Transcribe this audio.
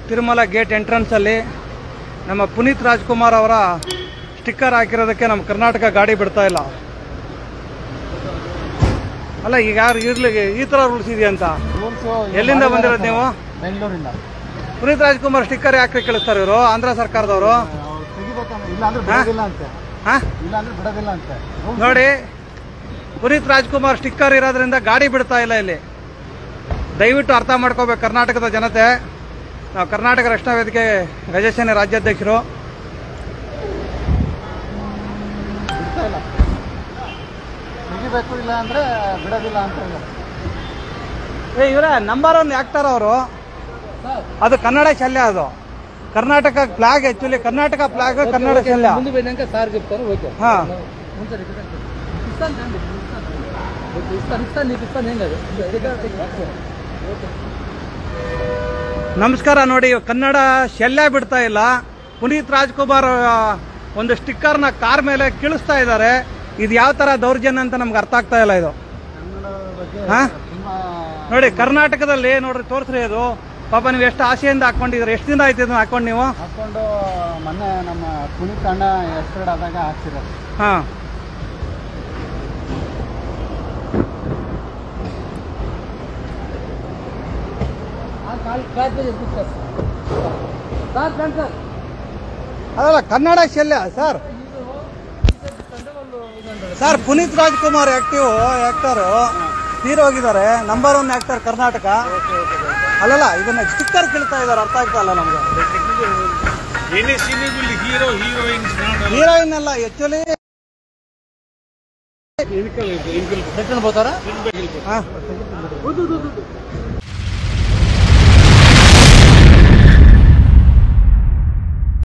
Tirumala gate entrance ಅಲ್ಲಿ ನಮ್ಮ ಪುನೀತ್ ರಾಜ್ಕುಮಾರ್ ಅವರ ಸ್ಟಿಕ್ಕರ್ ಹಾಕಿರೋದಕ್ಕೆ ನಮ್ಮ ಕರ್ನಾಟಕ ಗಾಡಿ ಬಿಡ್ತಾ ಇಲ್ಲ. ಅಲ್ಲ ಈಗ ಯಾರು ಇರ್ಲಿ ಈ ತರ ರೂಲ್ಸ್ ಇದೆಯಂತ ಎಲ್ಲಿಂದ ಬಂದಿರೋದು ನೀವು? ಬೆಂಗಳೂರಿಂದ. ಪುನೀತ್ ರಾಜ್ಕುಮಾರ್ ಸ್ಟಿಕ್ಕರ್ ಯಾಕೆ ಕಳಿಸ್ತಾರೆ ಇವರು? ಆಂಧ್ರ ಸರ್ಕಾರದವರು ನೋಡಿ. ಪುನೀತ್ ರಾಜ್ಕುಮಾರ್ ಸ್ಟಿಕ್ಕರ್ ಇರೋದ್ರಿಂದ ಗಾಡಿ ಬಿಡ್ತಾ ಇಲ್ಲ ಇಲ್ಲಿ. ದಯವಿಟ್ಟು ಅರ್ಥ ಮಾಡ್ಕೋಬೇಕು ಕರ್ನಾಟಕದ ಜನತೆ. ನಾವು ಕರ್ನಾಟಕ ರಕ್ಷಣಾ ವೇದಿಕೆ ಗಜಸೇನೆ ರಾಜ್ಯಾಧ್ಯಕ್ಷರು. ಇಲ್ಲ ಅಂದ್ರೆ ಬಿಡೋದಿಲ್ಲ ಅಂತ. ಇವರೇ ನಂಬರ್ 1 ಆಕ್ಟರ್ ಅವರು. ಅದು ಕನ್ನಡ ಶಲ್ಯ. ಅದು Karnataka flag. Actually Karnataka flag Kannada ಶಲ್ಯ. ಹಾ ನಮಸ್ಕಾರ. ನೋಡಿ ಕನ್ನಡ ಶಲ್ಯ ಬಿಡ್ತಾ ಇಲ್ಲ. ಪುನೀತ್ ರಾಜ್ಕುಮಾರ್ ಒಂದು ಸ್ಟಿಕ್ಕರ್ನ ಕಾರ್ ಮೇಲೆ ಕೀಳಿಸ್ತಾ ಇದ್ದಾರೆ. ಇದು ಯಾವ ತರ ದೌರ್ಜನ್ಯ ಅಂತ ನಮ್ಗೆ ಅರ್ಥ ಆಗ್ತಾ ಇಲ್ಲ. ಇದು ನೋಡಿ ಕರ್ನಾಟಕದಲ್ಲಿ ನೋಡ್ರಿ ತೋರಿಸ್ರಿ. ಅದು ಪಾಪ ನೀವು ಎಷ್ಟು ಆಸೆಯಿಂದ ಹಾಕೊಂಡಿದ್ರಿ. ಎಷ್ಟು ದಿನ ಆಯ್ತು ಇದನ್ನ ಹಾಕೊಂಡು ನೀವು? ಹಾಕೊಂಡು ಮೊನ್ನೆ ನಮ್ಮ ಪುನೀತ್ ಅಣ್ಣ ಎಕ್ಸ್ಪೈರ್ಡ್ ಆದಾಗ ಹಾಕ್ಸಿರೋದು. ಹಾ ಅದಲ್ಲ ಕನ್ನಡ ಶಲ್ಯ sir. Sir Puneeth Rajkumar actor ತೀರೋಗಿದ್ದಾರೆ. Number 1 actor Karnataka. ಅಲ್ಲಲ್ಲ ಇದನ್ನ ಸ್ಟಿಕ್ಕರ್ ಕೀಳ್ತಾ ಇದಾರೆ. ಅರ್ಥ ಆಗ್ತಾ ಇಲ್ಲ ನಮ್ಗೆ. ಹೀರೋಯಿನ್ ಅಲ್ಲ ಆಕ್ಚುಲಿ.